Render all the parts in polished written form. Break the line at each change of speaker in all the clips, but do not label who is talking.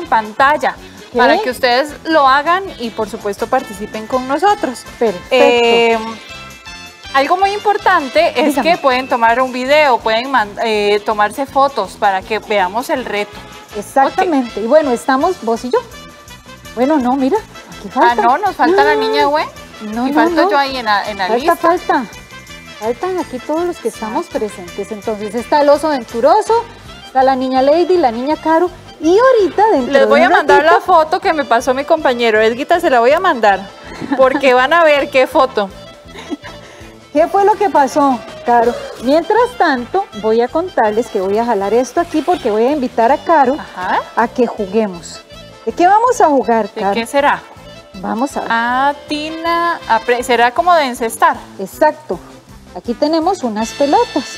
pantalla para que ustedes lo hagan y por supuesto participen con nosotros.
Perfecto.
Algo muy importante es que pueden tomar un video, pueden tomarse fotos para que veamos el reto.
Exactamente. Okay. Y bueno, estamos vos y yo. Bueno, no, mira, aquí falta.
Ah, no, nos falta la niña güey.
No,
y falto yo ahí en la lista.
Faltan aquí todos los que estamos presentes. Entonces está el oso venturoso, está la niña Lady, la niña Caro. Y ahorita dentro
les voy a mandar la foto que me pasó mi compañero. Edguita, se la voy a mandar. Porque van a ver qué foto.
¿Qué fue lo que pasó, Caro? Mientras tanto, voy a contarles que voy a jalar esto aquí porque voy a invitar a Caro a que juguemos. ¿De qué vamos a jugar, Caro?
¿De qué será?
Vamos a ver.
Ah, Tina, será como de encestar.
Exacto. Aquí tenemos unas pelotas.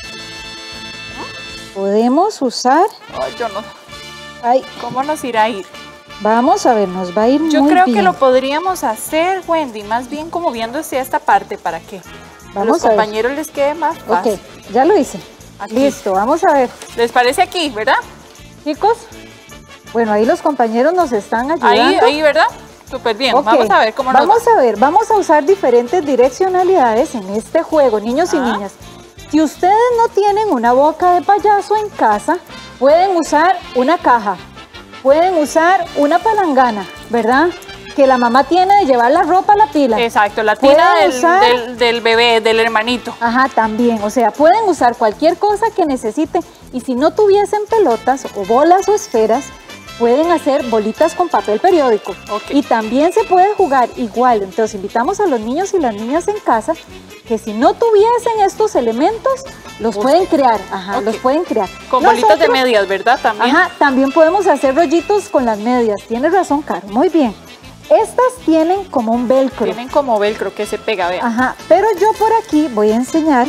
Podemos usar...
Ay, yo no...
Ay.
¿Cómo nos irá a ir?
Vamos a ver, nos va a ir muy bien.
Yo creo que lo podríamos hacer, Wendy, más bien como viendo hacia esta parte, ¿para qué? A los compañeros les quede más fácil.
Ok, ya lo hice. Aquí. Listo, vamos a ver.
¿Les parece aquí, verdad?
Chicos, bueno, ahí los compañeros nos están ayudando.
Ahí, ¿verdad? Súper bien. Okay. Vamos a ver cómo nos va.
Vamos a ver, vamos a usar diferentes direccionalidades en este juego, niños y niñas. Si ustedes no tienen una boca de payaso en casa, pueden usar una caja, pueden usar una palangana, ¿verdad? Que la mamá tiene de llevar la ropa a la pila.
Exacto, la tina del bebé, del hermanito.
Ajá, también, o sea, pueden usar cualquier cosa que necesiten y si no tuviesen pelotas o bolas o esferas, pueden hacer bolitas con papel periódico. Okay. Y también se puede jugar igual, entonces invitamos a los niños y las niñas en casa que si no tuviesen estos elementos, los pueden crear, los pueden crear.
Con bolitas de medias, ¿verdad? También.
Ajá, también podemos hacer rollitos con las medias, tienes razón, Caro, muy bien. Estas tienen como un velcro.
Tienen como velcro que se pega, vean.
Ajá, pero yo por aquí voy a enseñar.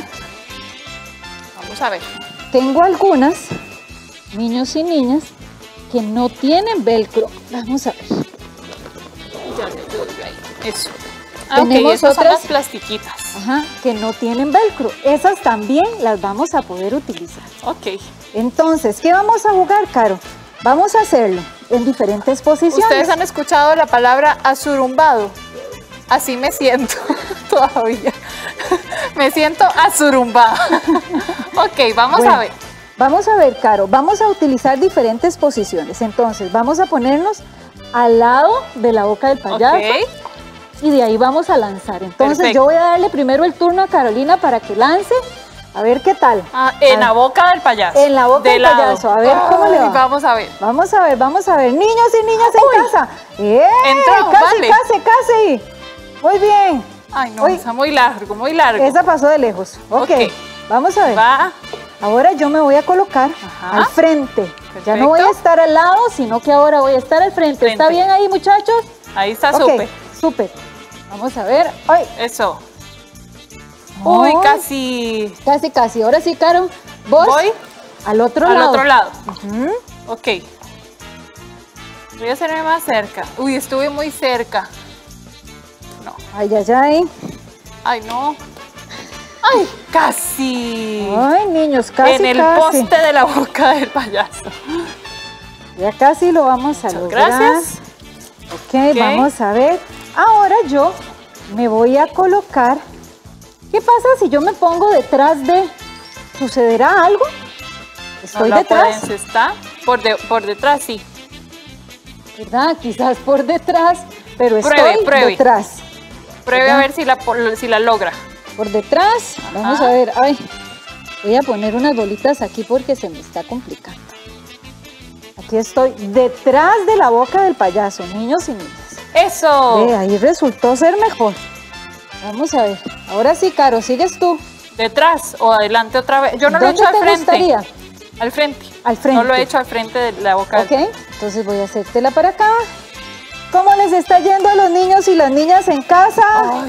Vamos a ver.
Tengo algunas, niños y niñas, que no tienen velcro. Vamos a ver.
Ya se vuelve ahí. Eso.
Tenemos
esas son las plastiquitas.
Ajá, que no tienen velcro. Esas también las vamos a poder utilizar.
Ok.
Entonces, ¿qué vamos a jugar, Caro? Vamos a hacerlo en diferentes posiciones.
¿Ustedes han escuchado la palabra azurumbado? Así me siento todavía. Me siento azurumbada. Ok, vamos a ver.
Vamos a ver, Caro. Vamos a utilizar diferentes posiciones. Entonces, vamos a ponernos al lado de la boca del payaso. Okay. Y de ahí vamos a lanzar. Entonces, yo voy a darle primero el turno a Carolina para que lance. A ver qué tal.
En la boca del payaso.
En la boca del payaso. A ver cómo le va.
Vamos a ver.
Vamos a ver, vamos a ver. Niños y niñas en casa.
Entró,
casi. Muy bien.
Ay, no, está muy largo, muy largo.
Esa pasó de lejos. Ok. Vamos a ver.
Va.
Ahora yo me voy a colocar al frente. Perfecto. Ya no voy a estar al lado, sino que ahora voy a estar al frente. ¿Está bien ahí, muchachos?
Ahí está, súper.
Súper. Vamos a ver. ¡Ay!
Eso. Uy, casi.
Casi. Ahora sí, Caro. Vos.
Voy
al otro lado.
Al otro lado. Ok. Voy a hacerme más cerca. Uy, estuve muy cerca. No.
Ay.
Ay, no. Ay, casi.
Ay, niños, casi.
En el poste de la boca del payaso.
Ya casi lo vamos a lograr.
Gracias.
Ok, vamos a ver. Ahora yo me voy a colocar. ¿Qué pasa si yo me pongo detrás de? ¿Sucederá algo? ¿Estoy detrás?
Está por detrás, sí.
¿Verdad? Quizás por detrás, pero estoy detrás.
Pruebe a ver si la logra.
Por detrás, vamos a ver. Ay, voy a poner unas bolitas aquí porque se me está complicando. Aquí estoy detrás de la boca del payaso, niños y niñas.
¡Eso!
Ahí resultó ser mejor. Vamos a ver. Ahora sí, Caro, ¿sigues tú?
¿Detrás o adelante otra vez? Yo no lo he hecho al frente.
Gustaría?
Al frente.
Al frente.
No lo he hecho al frente de la boca.
Ok, entonces voy a hacértela para acá. ¿Cómo les está yendo a los niños y las niñas en casa?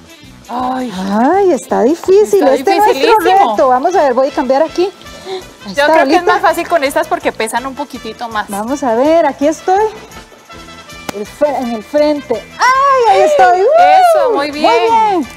Ay, está difícil. Este es nuestro reto. Vamos a ver, voy a cambiar aquí.
Yo creo que es más fácil con estas porque pesan un poquitito más.
Vamos a ver, aquí estoy. En el frente. ¡Ay, ahí estoy!
Eso, muy bien.
Muy bien.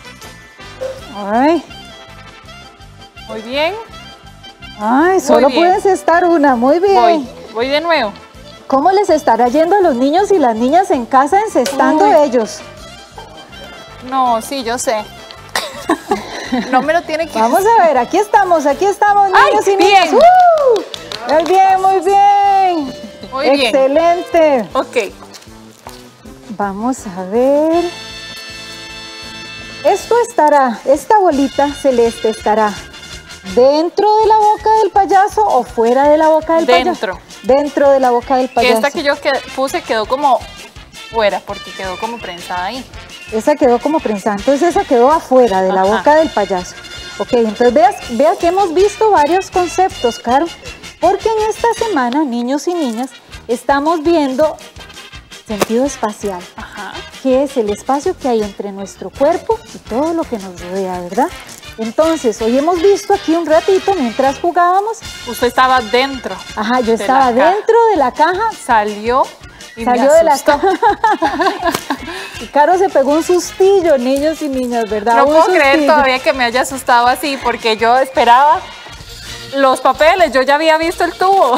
Ay.
Muy bien.
Ay, solo puedes estar una. Muy bien.
Voy de nuevo.
¿Cómo les estará yendo a los niños y las niñas en casa encestando ellos?
No, sí, yo sé. No me lo tiene que
Vamos a ver, aquí estamos, niños y niñas. Muy bien, muy bien.
Muy bien.
Excelente.
Ok.
Vamos a ver. Esta bolita celeste estará dentro de la boca del payaso o fuera de la boca del payaso. Dentro de la boca del payaso.
Esta que yo puse quedó como fuera porque quedó como prensada ahí.
Esa quedó como prensada, entonces esa quedó afuera de la boca del payaso. Ok, entonces vea que hemos visto varios conceptos, Caro, porque en esta semana, niños y niñas, estamos viendo sentido espacial, que es el espacio que hay entre nuestro cuerpo y todo lo que nos rodea, ¿verdad? Entonces, hoy hemos visto aquí un ratito, mientras jugábamos.
Usted estaba dentro.
Ajá, yo estaba dentro de la caja.
Salió
de la caja. Y Caro se pegó un sustillo, niños y niñas, ¿verdad?
No puedo creer todavía que me haya asustado así, porque yo esperaba los papeles, yo ya había visto el tubo.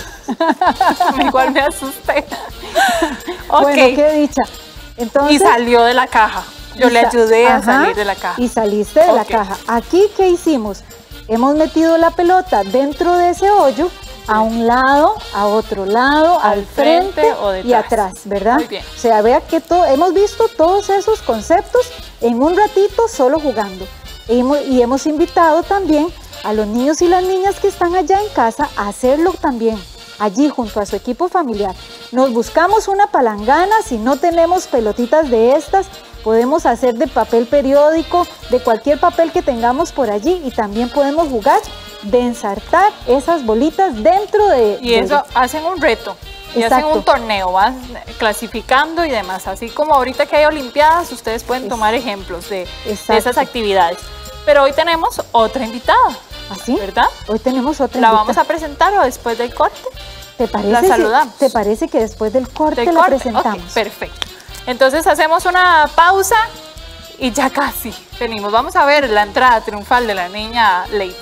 Igual me asusté.
Bueno, qué dicha. Entonces,
y salió de la caja. Yo le ayudé a salir de la caja.
Y saliste de la caja. Aquí, ¿qué hicimos? Hemos metido la pelota dentro de ese hoyo, a un lado, a otro lado, al frente
o detrás.
Y atrás, ¿verdad?
Muy bien.
O sea, vea que hemos visto todos esos conceptos en un ratito solo jugando. Y hemos invitado también a los niños y las niñas que están allá en casa a hacerlo también, allí junto a su equipo familiar. Nos buscamos una palangana, si no tenemos pelotitas de estas, podemos hacer de papel periódico, de cualquier papel que tengamos por allí, y también podemos jugar de ensartar esas bolitas dentro de...
Y eso hacen un reto. Y hacen un torneo, van clasificando y demás. Así como ahorita que hay olimpiadas, ustedes pueden tomar ejemplos de esas actividades. Pero hoy tenemos otra invitada.
¿Así?
¿Verdad?
Hoy tenemos otra invitada.
¿La vamos a presentar o después del corte?
¿Te parece?
La saludamos.
¿Te parece que después del corte la presentamos?
Okay, perfecto. Entonces hacemos una pausa y ya casi venimos. Vamos a ver la entrada triunfal de la niña Lady.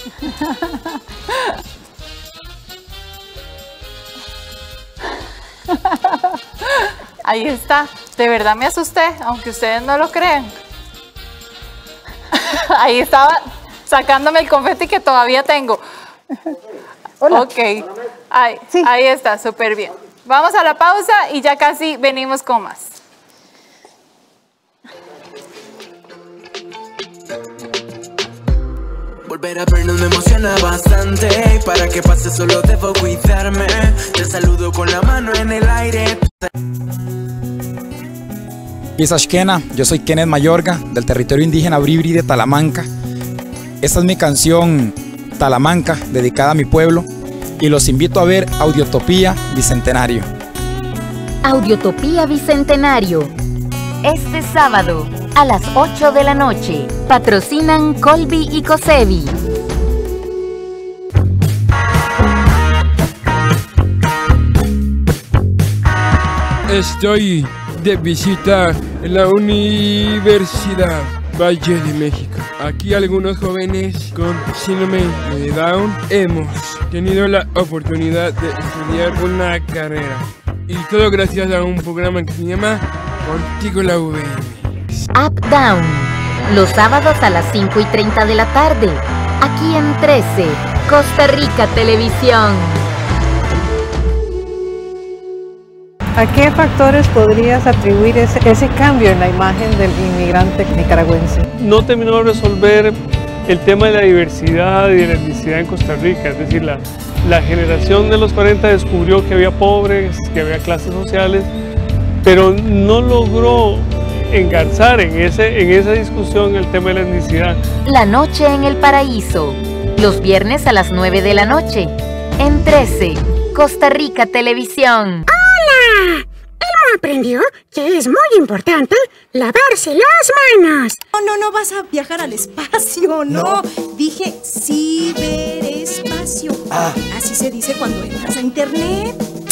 Ahí está. De verdad me asusté, aunque ustedes no lo crean. Ahí estaba sacándome el confeti que todavía tengo.
Hola.
Ok. Ahí está, súper bien. Vamos a la pausa y ya casi venimos con más.
Volver a vernos me emociona bastante. Para que pase solo debo cuidarme. Te saludo con la mano en el aire.
Isashkena, yo soy Kenneth Mayorga, del territorio indígena Bribri de Talamanca. Esta es mi canción Talamanca, dedicada a mi pueblo, y los invito a ver Audiotopía Bicentenario.
Audiotopía Bicentenario, este sábado a las 8 de la noche. Patrocinan Colby y Cosevi.
Estoy de visita en la Universidad Valle de México. Aquí algunos jóvenes con síndrome de Down hemos tenido la oportunidad de estudiar una carrera. Y todo gracias a un programa que se llama Contigo la VM.
Up Down, los sábados a las 5:30 de la tarde, aquí en 13, Costa Rica Televisión.
¿A qué factores podrías atribuir ese cambio en la imagen del inmigrante nicaragüense?
No terminó de resolver el tema de la diversidad y de la etnicidad en Costa Rica, es decir, la generación de los 40 descubrió que había pobres, que había clases sociales, pero no logró engarzar en esa discusión el tema de la etnicidad.
La noche en el paraíso, los viernes a las 9 de la noche, en 13, Costa Rica Televisión.
¡Hola! Elmo aprendió que es muy importante lavarse las manos.
No vas a viajar al espacio, no. Dije ciberespacio. Así se dice cuando entras a internet.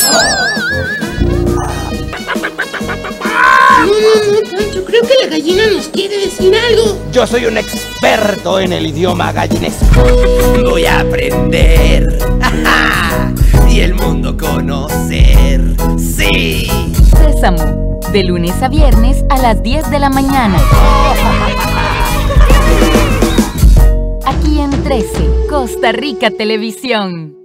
Yo creo que la gallina nos quiere decir algo.
Yo soy un experto en el idioma gallinesco. Voy a aprender. y el mundo conocer. ¡Sí!
Sésamo, de lunes a viernes a las 10 de la mañana. Aquí en 13, Costa Rica Televisión.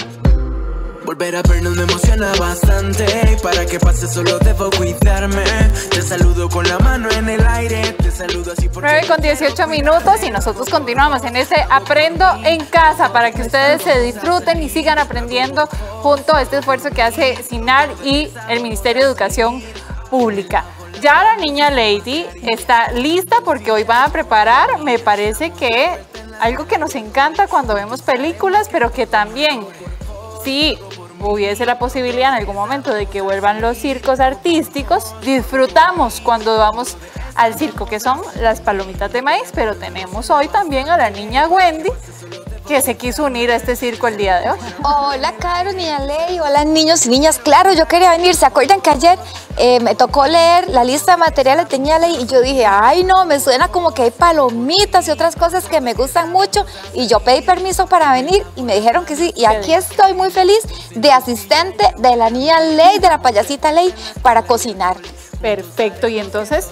Volver a vernos me emociona bastante. Para que pase solo debo cuidarme. Te saludo con la mano en el aire. Te saludo así porque...
9:18 y nosotros continuamos en este Aprendo en Casa para que ustedes se disfruten y sigan aprendiendo junto a este esfuerzo que hace SINAR y el Ministerio de Educación Pública. Ya la niña Lady está lista porque hoy van a preparar, me parece que algo que nos encanta cuando vemos películas, pero que también, si hubiese la posibilidad en algún momento de que vuelvan los circos artísticos, disfrutamos cuando vamos al circo, que son las palomitas de maíz, pero tenemos hoy también a la niña Wendy, que se quiso unir a este circo el día de hoy.
Hola, Caro, niña Ley, hola niños y niñas. Claro, yo quería venir. ¿Se acuerdan que ayer me tocó leer la lista de materiales de niña Ley? Y yo dije, ay no, me suena como que hay palomitas y otras cosas que me gustan mucho. Y yo pedí permiso para venir y me dijeron que sí. Y aquí estoy muy feliz de asistente de la niña Ley, de la payasita Ley, para cocinar.
Perfecto, y entonces,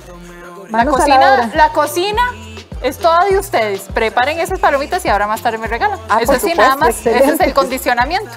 la cocina es toda de ustedes. Preparen esas palomitas y ahora más tarde me regalan. Eso sí, nada más. Excelente. Ese es el condicionamiento.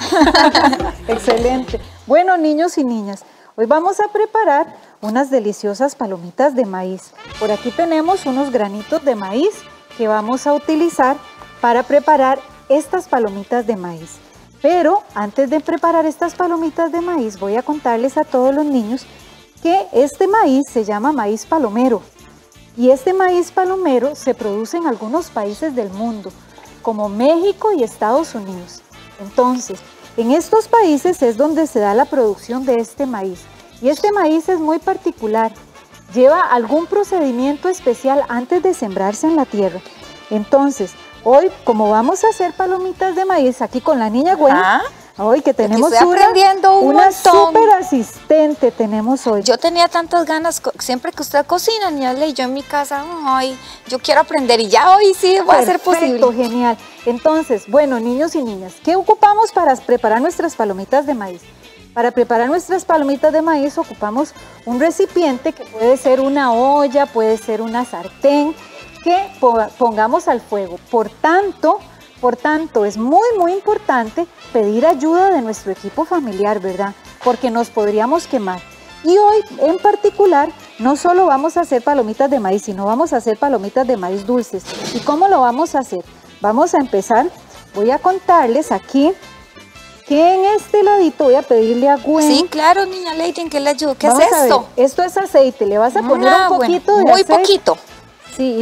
Excelente. Bueno, niños y niñas, hoy vamos a preparar unas deliciosas palomitas de maíz. Por aquí tenemos unos granitos de maíz que vamos a utilizar para preparar estas palomitas de maíz. Pero antes de preparar estas palomitas de maíz, voy a contarles a todos los niños que este maíz se llama maíz palomero. Y este maíz palomero se produce en algunos países del mundo, como México y Estados Unidos. Entonces, en estos países es donde se da la producción de este maíz. Y este maíz es muy particular. Lleva algún procedimiento especial antes de sembrarse en la tierra. Entonces, hoy, como vamos a hacer palomitas de maíz aquí con la niña Gwen, hoy que tenemos una súper asistente tenemos hoy.
Yo tenía tantas ganas, siempre que usted cocina, niña Ley, yo en mi casa, ay, yo quiero aprender y ya hoy sí va a ser posible.
Perfecto, genial. Entonces, bueno, niños y niñas, ¿qué ocupamos para preparar nuestras palomitas de maíz? Para preparar nuestras palomitas de maíz ocupamos un recipiente que puede ser una olla, puede ser una sartén, que pongamos al fuego. Por tanto, es muy importante pedir ayuda de nuestro equipo familiar, ¿verdad? Porque nos podríamos quemar. Y hoy, en particular, no solo vamos a hacer palomitas de maíz, sino vamos a hacer palomitas de maíz dulces. ¿Y cómo lo vamos a hacer? Vamos a empezar, voy a contarles aquí que en este ladito voy a pedirle a Gwen.
Sí, claro, niña Lady, ¿en qué le ayudo? ¿Qué es esto?
Esto es aceite, le vas a poner un poquito de aceite.
Muy poquito.
Sí,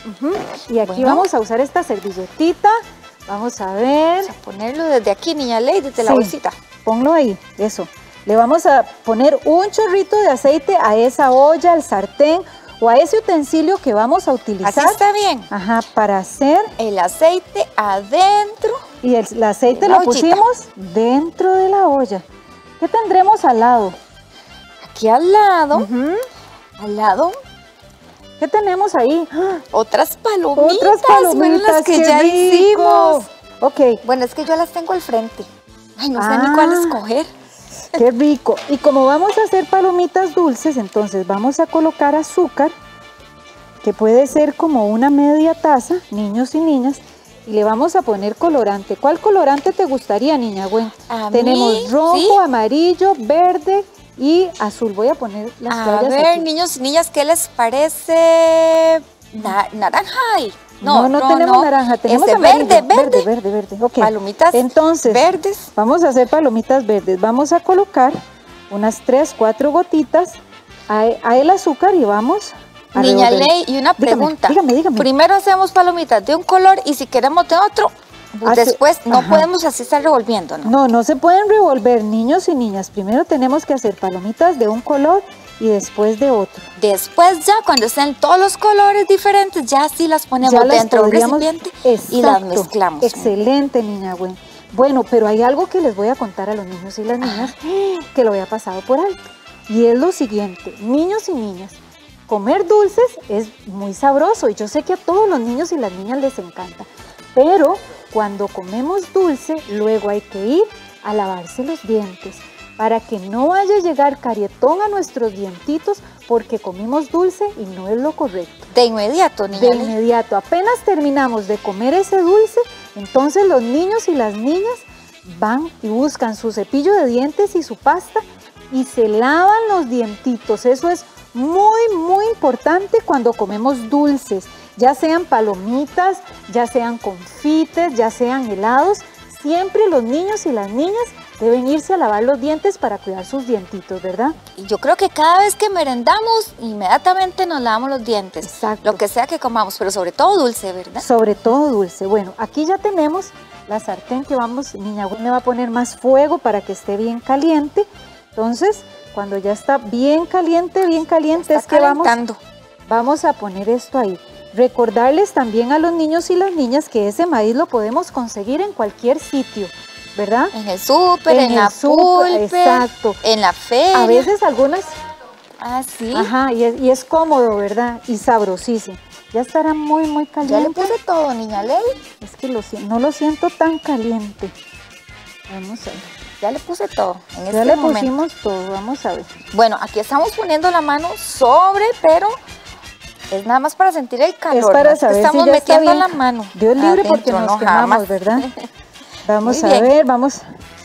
y aquí vamos a usar esta servilletita. Vamos a ver.
Vamos a ponerlo desde aquí, niña Ley, desde la bolsita.
Ponlo ahí, eso. Le vamos a poner un chorrito de aceite a esa olla, al sartén o a ese utensilio que vamos a utilizar.
Así está bien.
Ajá, para hacer
el aceite adentro.
Y el aceite lo pusimos dentro de la olla. ¿Qué tendremos al lado?
Aquí al lado. Al lado.
¿Qué tenemos ahí?
Otras palomitas.
Otras palomitas
las que ya hicimos.
Ok.
Bueno, es que yo las tengo al frente. Ay, no sé ni cuál escoger.
Qué rico. Y como vamos a hacer palomitas dulces, entonces vamos a colocar azúcar, que puede ser como una media taza, niños y niñas, y le vamos a poner colorante. ¿Cuál colorante te gustaría, niña Gwen? Tenemos rojo, amarillo, verde y azul. Voy a poner las toallas
aquí.
Niños
y niñas, ¿qué les parece? Naranja.
No tenemos naranja, tenemos verde. Okay.
Palomitas verdes.
Vamos a hacer palomitas verdes. Vamos a colocar unas 3, 4 gotitas a el azúcar y vamos a
Niña Ley, y una pregunta.
Dígame.
Primero hacemos palomitas de un color y si queremos de otro, después no podemos así estar revolviendo, ¿no?
No se pueden revolver, niños y niñas. Primero tenemos que hacer palomitas de un color y después de otro.
Después ya, cuando estén todos los colores diferentes, ya sí las ponemos dentro de un recipiente y las mezclamos.
Excelente, niña Gwen. Bueno, pero hay algo que les voy a contar a los niños y las niñas que lo había pasado por alto. Y es lo siguiente, niños y niñas, comer dulces es muy sabroso y yo sé que a todos los niños y las niñas les encanta. Pero cuando comemos dulce, luego hay que ir a lavarse los dientes para que no vaya a llegar carietón a nuestros dientitos porque comimos dulce y no es lo correcto.
De inmediato, niña.
De inmediato, apenas terminamos de comer ese dulce, entonces los niños y las niñas van y buscan su cepillo de dientes y su pasta y se lavan los dientitos. Eso es muy importante cuando comemos dulces, ya sean palomitas, ya sean confites, ya sean helados. Siempre los niños y las niñas deben irse a lavar los dientes para cuidar sus dientitos, ¿verdad?
Y yo creo que cada vez que merendamos, inmediatamente nos lavamos los dientes.
Exacto.
Lo que sea que comamos, pero sobre todo dulce, ¿verdad?
Sobre todo dulce. Bueno, aquí ya tenemos la sartén que vamos, niña Gwen me va a poner más fuego para que esté bien caliente. Entonces, cuando ya está bien caliente, es que vamos a poner esto ahí. Recordarles también a los niños y las niñas que ese maíz lo podemos conseguir en cualquier sitio, ¿verdad?
En el súper, en la pulpe,
exacto,
en la feria.
A veces algunas...
Ah, sí.
Ajá, y es cómodo, ¿verdad? Y sabrosísimo. Ya estará muy caliente.
Ya le puse todo, niña Ley.
Es que no lo siento tan caliente. Vamos a ver.
Ya le puse todo en
ya le pusimos todo, vamos a ver.
Bueno, aquí estamos poniendo la mano sobre, pero... es nada más para sentir el calor.
Es para saber
estamos
si ya
metiendo
está bien.
la mano.
Dios libre porque nos quemamos, ¿verdad? Vamos a ver, vamos.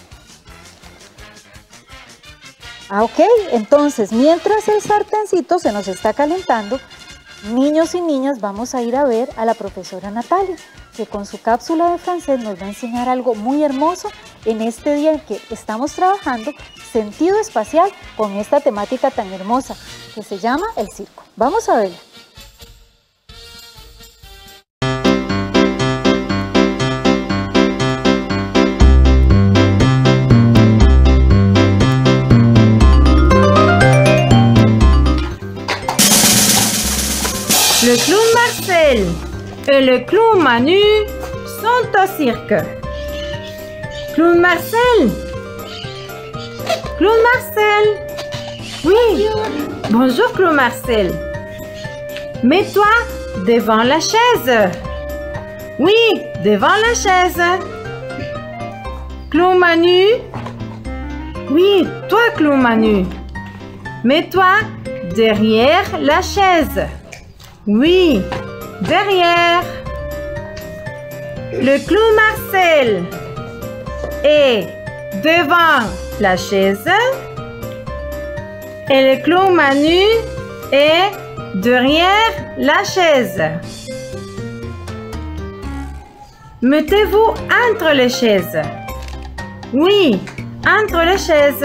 Ok, entonces, mientras el sartencito se nos está calentando, niños y niñas, vamos a ir a ver a la profesora Natalia, que con su cápsula de francés nos va a enseñar algo muy hermoso en este día en que estamos trabajando sentido espacial con esta temática tan hermosa que se llama el circo. Vamos a verla.
Le clown Marcel et le clown Manu sont au cirque. Clown Marcel! Clown Marcel! Oui! Bonjour clown Marcel! Mets-toi devant la chaise. Oui, devant la chaise. Clown Manu? Oui, toi clown Manu. Mets-toi derrière la chaise. Oui, derrière. Le clown Marcel est devant la chaise et le clown Manu est derrière la chaise. Mettez-vous entre les chaises. Oui, entre les chaises.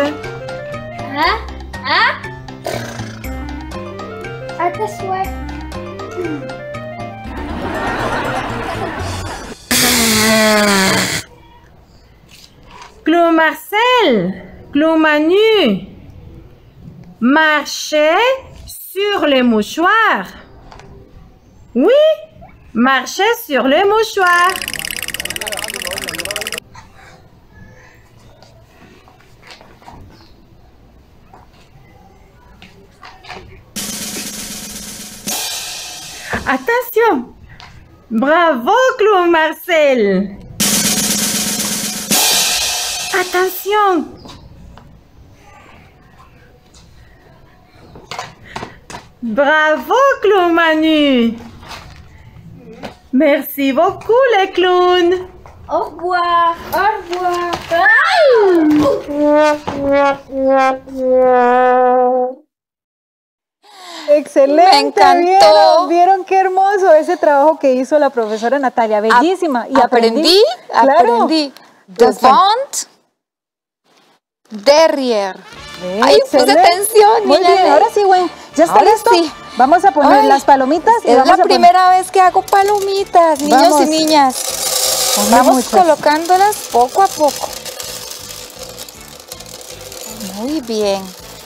Clown Marcel, clown Manu, marchez sur les mouchoirs. Oui, marchez sur les mouchoirs. Attention! Bravo, clown Marcel! Attention! Bravo, clown Manu! Merci beaucoup, les clowns!
Au revoir! Au revoir!
Excelente,
me encantó.
¿Vieron qué hermoso ese trabajo que hizo la profesora Natalia? Bellísima. Y
aprendí. Devant, derrière. Ay, puse atención.
Muy bien, ahora sí, Gwen. ¿Ya está listo? Sí. Vamos a poner las palomitas. Y
es la primera vez que hago palomitas, niños y niñas. Vamos colocándolas poco a poco. Muy bien.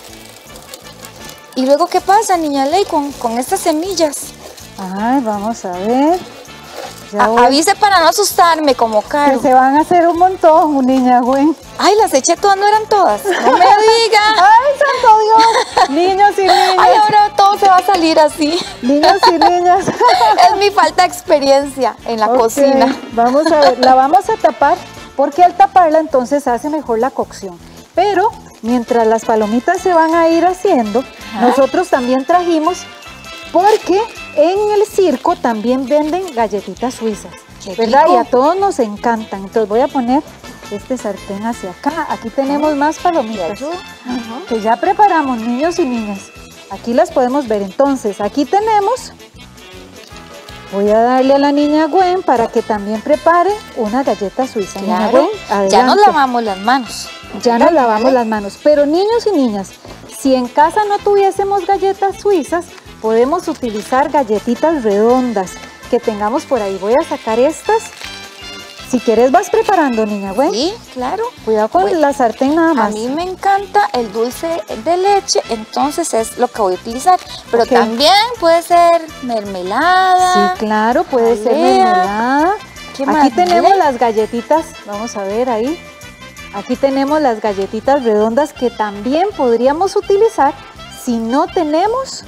¿Y luego qué pasa, niña Ley, con estas semillas?
Ay, vamos a ver.
Avise para no asustarme como Caro.
Que se van a hacer un montón, niña Gwen.
Ay, las eché todas, no eran todas. No me diga.
Ay, santo Dios. Niños y niñas.
Ay, ahora todo se va a salir así.
Niños y niñas.
Es mi falta de experiencia en la cocina.
Vamos a ver, la vamos a tapar porque al taparla entonces hace mejor la cocción. Pero mientras las palomitas se van a ir haciendo, nosotros también trajimos, porque en el circo también venden galletitas suizas, ¿verdad? Y a todos nos encantan. Entonces voy a poner este sartén hacia acá. Aquí tenemos más palomitas que ya preparamos, niños y niñas. Aquí las podemos ver. Entonces, aquí tenemos, voy a darle a la niña Gwen para que también prepare una galleta suiza.
Claro.
Niña Gwen, adelante.
Ya nos lavamos las manos.
Ya nos lavamos las manos. Pero niños y niñas, si en casa no tuviésemos galletas suizas, podemos utilizar galletitas redondas que tengamos por ahí. Voy a sacar estas. Si quieres vas preparando, niña Gwen.
Sí, claro.
Cuidado con la sartén nada más.
A mí me encanta el dulce de leche, entonces es lo que voy a utilizar. Pero también puede ser mermelada.
Sí, claro, puede ser mermelada. Aquí tenemos las galletitas, vamos a ver ahí. Aquí tenemos las galletitas redondas que también podríamos utilizar si no tenemos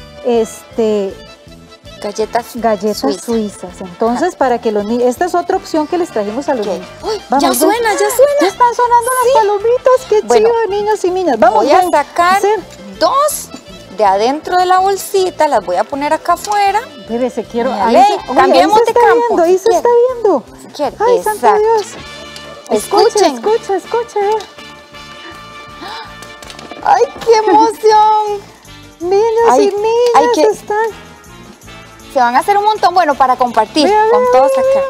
galletas suizas. Entonces, para que los niños, esta es otra opción que les trajimos a los niños. Vamos,
ya suena.
Ya están sonando las palomitas, qué chido, niños y niñas. Vamos,
voy a sacar dos de adentro de la bolsita, las voy a poner acá afuera.
Espérese, quiero.
Cambiemos de campo.
Ahí se está viendo.
Si quiere.
Ay, santo Dios.
Escuchen.
Escucha.
¡Ay, qué emoción!
Niños y niñas están.
Se van a hacer un montón, bueno, para compartir con todos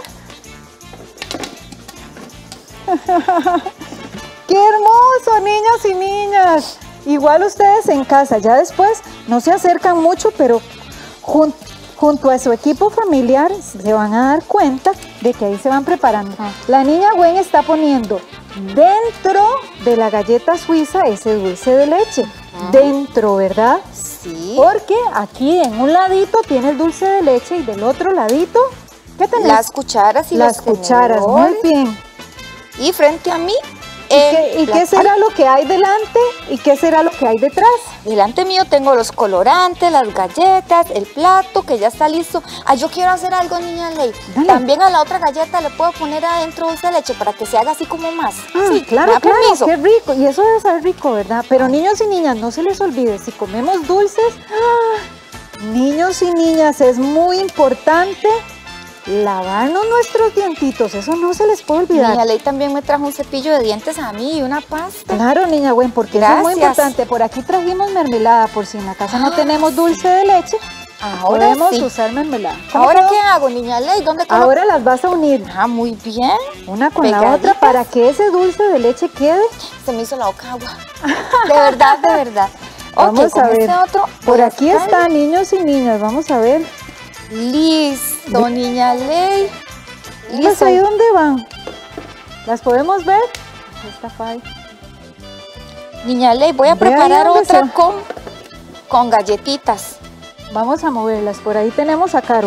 acá.
¡Qué hermoso, niños y niñas! Igual ustedes en casa, ya después no se acercan mucho, pero junto a su equipo familiar se van a dar cuenta de que ahí se van preparando. La niña Gwen está poniendo dentro de la galleta suiza ese dulce de leche. Dentro, ¿verdad?
Sí.
Porque aquí en un ladito tiene el dulce de leche y del otro ladito, ¿qué tenés?
Las cucharas y
las cucharas, muy bien.
Y frente a mí,
¿Y qué será lo que hay delante y qué será lo que hay detrás?
Delante mío tengo los colorantes, las galletas, el plato que ya está listo. Yo quiero hacer algo, niña Ley.
Dale.
También a la otra galleta le puedo poner adentro dulce de leche para que se haga así como más.
Sí, claro, qué rico. Y eso debe ser rico, ¿verdad? Pero niños y niñas, no se les olvide, si comemos dulces, niños y niñas, es muy importante lavarnos nuestros dientitos, eso no se les puede olvidar.
Niña Ley también me trajo un cepillo de dientes a mí y una pasta.
Claro, niña Gwen, porque eso es muy importante. Por aquí trajimos mermelada, por si en la casa no tenemos dulce de leche, podemos usar mermelada.
¿Ahora qué hago, niña Ley? ¿Dónde coloco?
Ahora las vas a unir.
Muy bien.
Una con la otra para que ese dulce de leche quede.
Se me hizo la boca agua. De verdad, de verdad.
Vamos a ver. Por aquí está, niños y niñas, vamos a ver.
Listo, niña Ley.
Listo. ¿Ahí dónde van? ¿Las podemos ver? Está fácil.
Niña Ley, voy a preparar otra con galletitas.
Vamos a moverlas. Por ahí tenemos a Caro.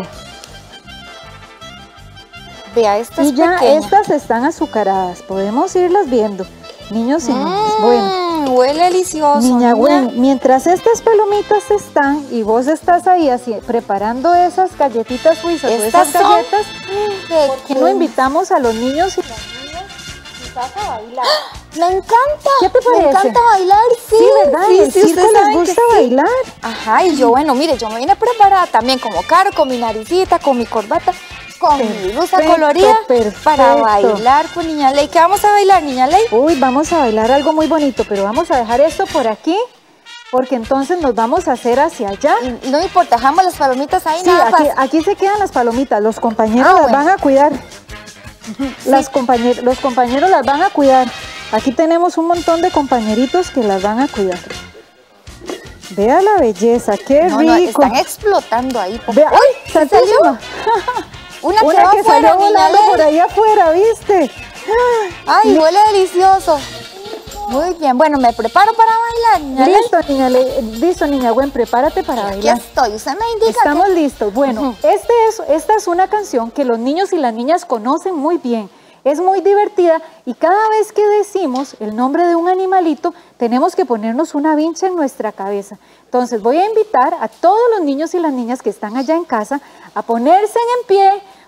Vea, estas
ya estas están azucaradas. Podemos irlas viendo. Niños y niñas. Bueno.
Huele delicioso.
Niña Gwen, mientras estas palomitas están y vos estás ahí así preparando esas galletitas suizas o esas galletas, ¿por qué no invitamos a los niños y las niñas quizás a bailar?
Me encanta.
¿Qué te parece?
Me encanta bailar, sí.
Sí, ¿verdad? Sí, sí, ustedes les gusta bailar.
Ajá, y yo, bueno, mire, yo me vine preparada también como Caro, con mi naricita, con mi corbata, con mi blusa colorida para bailar con niña Ley. ¿Qué vamos a bailar, niña Ley?
Uy, vamos a bailar algo muy bonito, pero vamos a dejar esto por aquí, porque entonces nos vamos a hacer hacia allá.
Y no importa, dejamos las palomitas ahí.
Sí, aquí se quedan las palomitas, los compañeros las van a cuidar. Los compañeros las van a cuidar. Aquí tenemos un montón de compañeritos que las van a cuidar. Vea la belleza, qué rico. No,
están explotando ahí.
Vea, ¡ay! ¡Salió!
Una
que salió volando por ahí afuera, ¿viste?
¡Ay, huele delicioso! Muy bien, bueno, me preparo para bailar, niña Ley.
Listo, niña Gwen, prepárate para bailar.
Aquí estoy, usted me indica.
Estamos listos. Bueno, esta es una canción que los niños y las niñas conocen muy bien. Es muy divertida y cada vez que decimos el nombre de un animalito, tenemos que ponernos una vincha en nuestra cabeza. Entonces voy a invitar a todos los niños y las niñas que están allá en casa a ponerse en pie,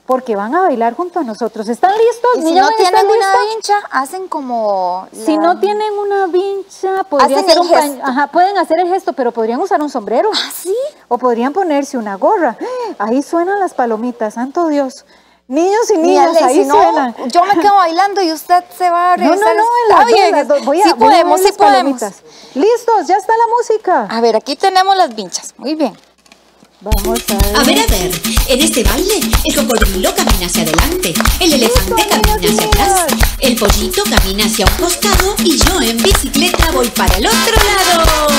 porque van a bailar junto a nosotros. ¿Están listos?
Y si no tienen una vincha, hacen como...
Si no tienen una vincha, podrían hacer un gesto. Ajá, pueden hacer el gesto, pero podrían usar un sombrero.
¿Ah, sí?
O podrían ponerse una gorra. Ahí suenan las palomitas, santo Dios. Niños y niñas, ahí suenan.
Yo me quedo bailando y usted se va a regresar.
Sí podemos. Listos, ya está la música.
A ver, aquí tenemos las vinchas. Muy bien.
Vamos
a ver. En este baile, el cocodrilo camina hacia adelante, el elefante camina hacia atrás, el pollito camina hacia un costado y yo en bicicleta voy para el otro lado.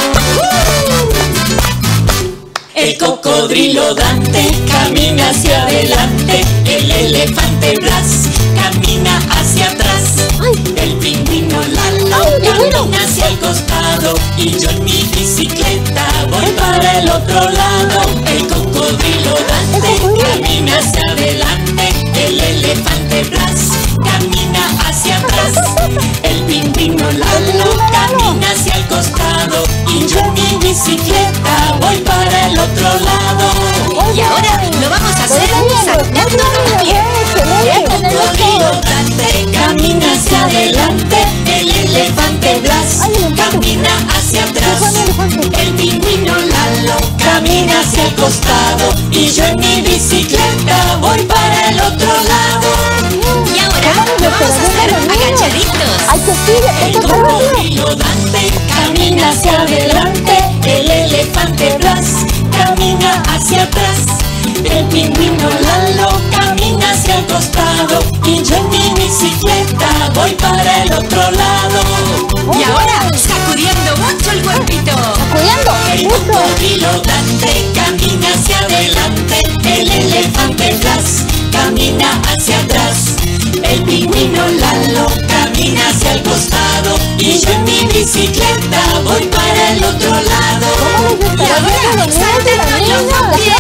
El cocodrilo Dante camina hacia adelante, el elefante Blas camina hacia atrás, el pingüino Lalo camina hacia el costado y yo en mi bicicleta voy para el otro lado. El cocodrilo Dante camina hacia adelante, el elefante Blas camina hacia atrás, el pingüino Lalo camina hacia el costado y yo en mi bicicleta voy para el otro lado.
Y ahora lo vamos a hacer saltando a pie.
El cocodrilo Dante camina hacia adelante, el elefante Blas camina hacia atrás, el pingüino Lalo camina hacia el costado y yo en mi bicicleta voy para el otro lado.
Y ahora lo vamos a hacer agachaditos.
El cocodrilo Dante camina hacia adelante, el elefante Blas camina hacia atrás, el pingüino Lalo camina hacia el costado y yo en mi bicicleta voy para el otro lado.
Y ahora sacudiendo mucho el cuerpito.
El cocodrilo Dante camina hacia adelante, el elefante Blas camina hacia atrás, el pingüino Lalo camina hacia el costado y yo en mi bicicleta voy para el otro lado.
Y ahora salten los pies.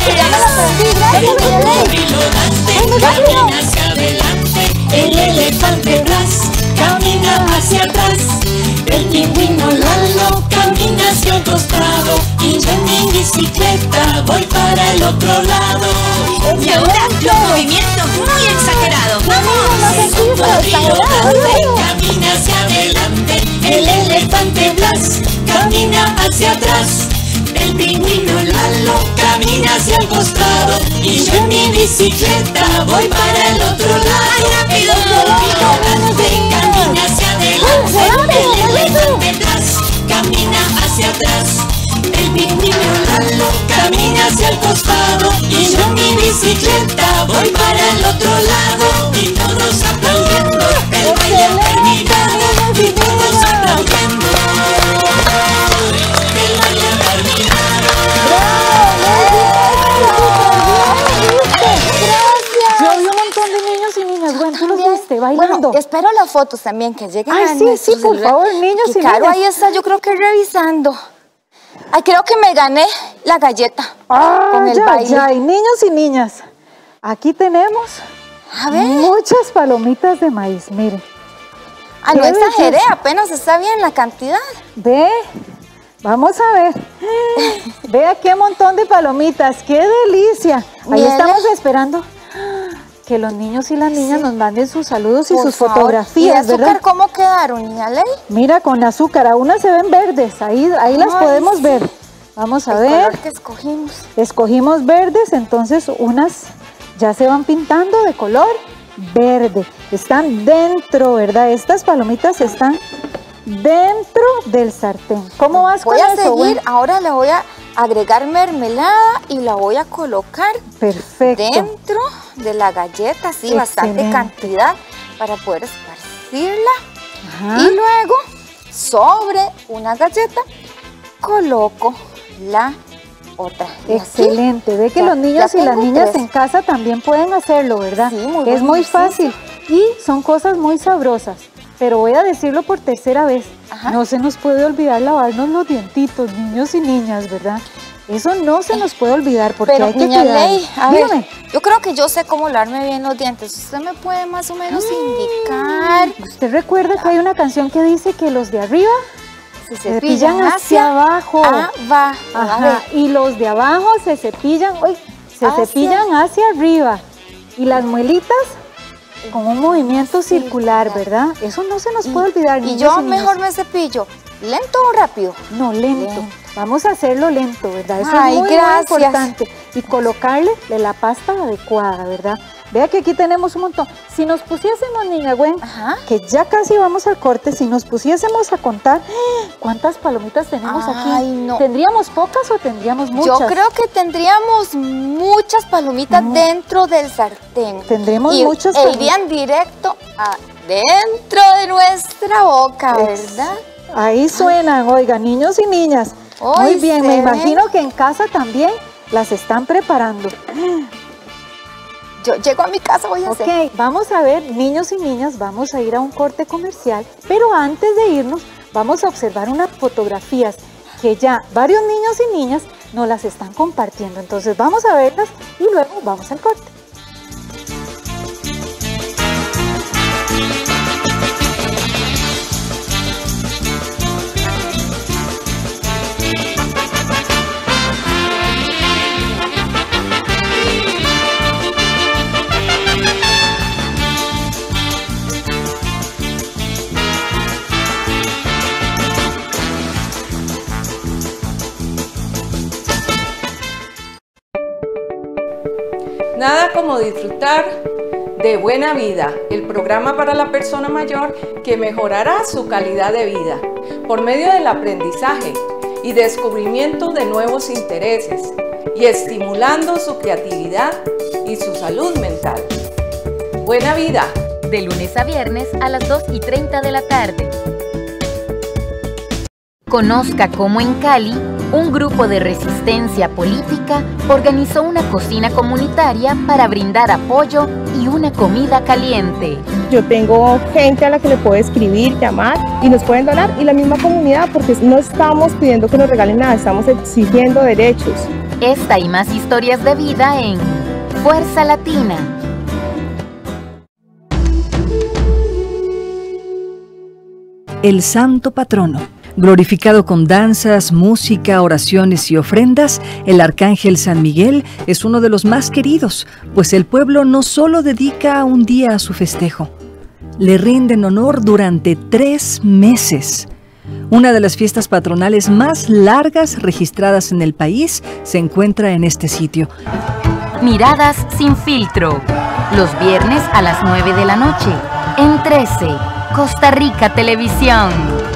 El cocodrilo Dante camina hacia adelante, el elefante Blas camina hacia atrás, el pingüino Lalo camina hacia el costado y yo en mi bicicleta voy para el otro lado.
Y ahora los movimientos muy exagerados. ¡Vamos!
El cocodrilo Dante camina hacia adelante, el elefante Blas camina hacia atrás, el pingüino Lalo camina hacia el costado y yo en mi bicicleta voy para el otro lado. El cocodrilo Dante camina hacia adelante, el elefante Blas camina hacia atrás, el pingüino Lalo camina hacia el costado y yo en mi bicicleta voy para el otro lado. Y todos aplaudiendo, el baile ha terminado y todos aplaudiendo. El baile ha terminado.
Yo vi un montón de niños y niñas. Bueno, tú los viste bailando.
Bueno, espero las fotos también que lleguen.
Ay, sí, por favor, niños y
Caro
niñas.
ahí está, yo creo que revisando. Ay, creo que me gané la galleta con el baile.
Ya, niños y niñas, aquí tenemos muchas palomitas de maíz, miren.
Ah, no exageré, apenas está bien la cantidad.
Ve, vamos a ver. Vea qué montón de palomitas, qué delicia. Ahí estamos esperando que los niños y las niñas nos manden sus saludos y sus fotografías,
¿Y azúcar cómo quedaron, niña Ley?
Mira, con azúcar, a unas se ven verdes, ahí las podemos ver. Vamos a ver.
El color que escogimos.
Escogimos verdes, entonces unas ya se van pintando de color verde. Están dentro, ¿verdad? Estas palomitas están dentro del sartén. ¿Cómo vas con eso?
Voy a seguir, ahora le voy a agregar mermelada y la voy a colocar dentro de la galleta, sí, bastante cantidad para poder esparcirla. Y luego, sobre una galleta, coloco la otra.
Excelente, ve que los niños y las niñas en casa también pueden hacerlo, ¿verdad?
Sí, muy
es muy fácil y son cosas muy sabrosas. Pero voy a decirlo por tercera vez, no se nos puede olvidar lavarnos los dientitos, niños y niñas, ¿verdad? Eso no se nos puede olvidar porque hay que cuidar.
Ley, a ver, yo creo que yo sé cómo lavarme bien los dientes. ¿Usted me puede más o menos indicar?
¿Usted recuerda que hay una canción que dice que los de arriba se cepillan hacia abajo? Ajá, y los de abajo se cepillan, cepillan hacia arriba. Y las muelitas con un movimiento circular, ¿verdad? Eso no se nos puede olvidar.
Y yo mejor me cepillo. ¿Lento o rápido?
No, lento. Vamos a hacerlo lento, ¿verdad? Eso es muy importante. Y colocarle la pasta adecuada, ¿verdad? Vea que aquí tenemos un montón. Si nos pusiésemos, niña Gwen, que ya casi vamos al corte, si nos pusiésemos a contar cuántas palomitas tenemos aquí,
no.
¿tendríamos pocas o tendríamos muchas?
Yo creo que tendríamos muchas palomitas dentro del sartén.
Tendremos muchas
palomitas. Irían directo dentro de nuestra boca, ¿verdad?
Ahí suenan, oiga, niños y niñas. Muy bien, me imagino que en casa también las están preparando.
Yo llego a mi casa, voy a hacer.
Ok, vamos a ver, niños y niñas, vamos a ir a un corte comercial, pero antes de irnos vamos a observar unas fotografías que ya varios niños y niñas nos las están compartiendo. Entonces vamos a verlas y luego vamos al corte.
Nada como disfrutar de Buena Vida, el programa para la persona mayor que mejorará su calidad de vida por medio del aprendizaje y descubrimiento de nuevos intereses y estimulando su creatividad y su salud mental. Buena Vida.
De lunes a viernes a las 2:30 de la tarde. Conozca cómo en Cali, un grupo de resistencia política organizó una cocina comunitaria para brindar apoyo y una comida caliente.
Yo tengo gente a la que le puedo escribir, llamar y nos pueden donar, y la misma comunidad, porque no estamos pidiendo que nos regalen nada, estamos exigiendo derechos.
Esta y más historias de vida en Fuerza Latina.
El Santo Patrono. Glorificado con danzas, música, oraciones y ofrendas, el Arcángel San Miguel es uno de los más queridos, pues el pueblo no solo dedica un día a su festejo, le rinden honor durante 3 meses. Una de las fiestas patronales más largas registradas en el país se encuentra en este sitio.
Miradas sin filtro, los viernes a las 9 de la noche, en 13, Costa Rica Televisión.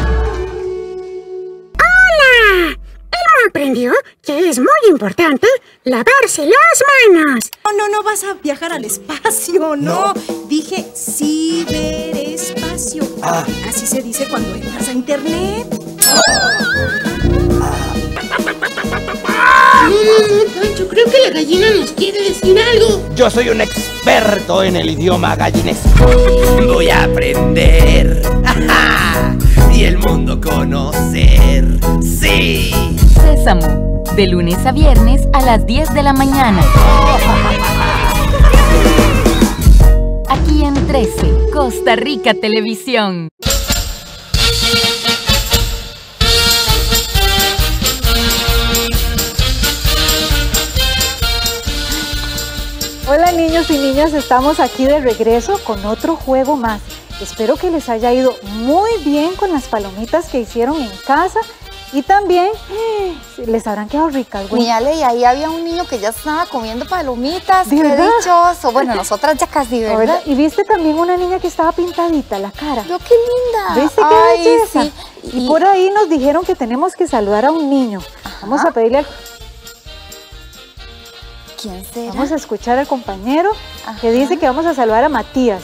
Aprendió que es muy importante lavarse las manos.
No vas a viajar al espacio, no. Dije ciberespacio. Así se dice cuando entras a internet.
Pancho, creo que la gallina nos quiere decir algo.
Yo soy un experto en el idioma gallinesco. Voy a aprender y el mundo conocer. Sí.
Sésamo, de lunes a viernes a las 10 de la mañana. Aquí en 13, Costa Rica Televisión.
Hola niños y niñas, estamos aquí de regreso con otro juego más. Espero que les haya ido muy bien con las palomitas que hicieron en casa. Y también les habrán quedado ricas, güey.
Niña Ley, ahí había un niño que ya estaba comiendo palomitas. ¡Qué dichoso! Bueno, nosotras ya casi, ¿verdad?
Y viste también una niña que estaba pintadita la cara.
¡Yo, qué linda!
¿Viste qué belleza? Sí. Y por ahí nos dijeron que tenemos que saludar a un niño. Vamos a pedirle al...
¿Quién será?
Vamos a escuchar al compañero que dice que vamos a saludar a Matías.